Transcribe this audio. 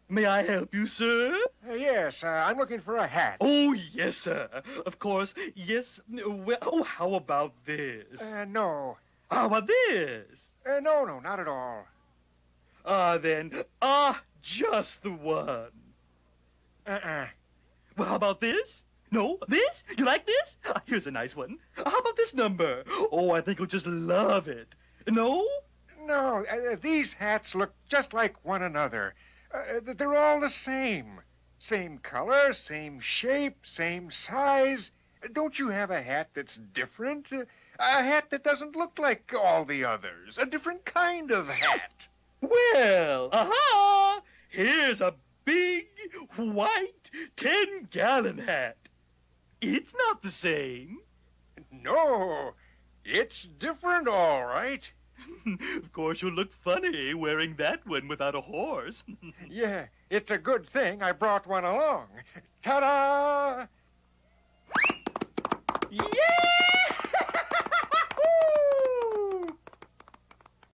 May I help you, sir? Yes, I'm looking for a hat. Oh, yes, sir. Of course. Yes. Well, oh, how about this? No. How about this? No, not at all. Just the one. Uh-uh. Well, how about this? No, this? You like this? Here's a nice one. How about this number? Oh, I think you'll just love it. No? No, these hats look just like one another. They're all the same. Same color, same shape, same size. Don't you have a hat that's different? A hat that doesn't look like all the others. A different kind of hat. Well, aha! Here's a big, white, 10-gallon hat. It's not the same. No, it's different, all right. Of course, you'll look funny wearing that one without a horse. Yeah, it's a good thing I brought one along. Ta-da!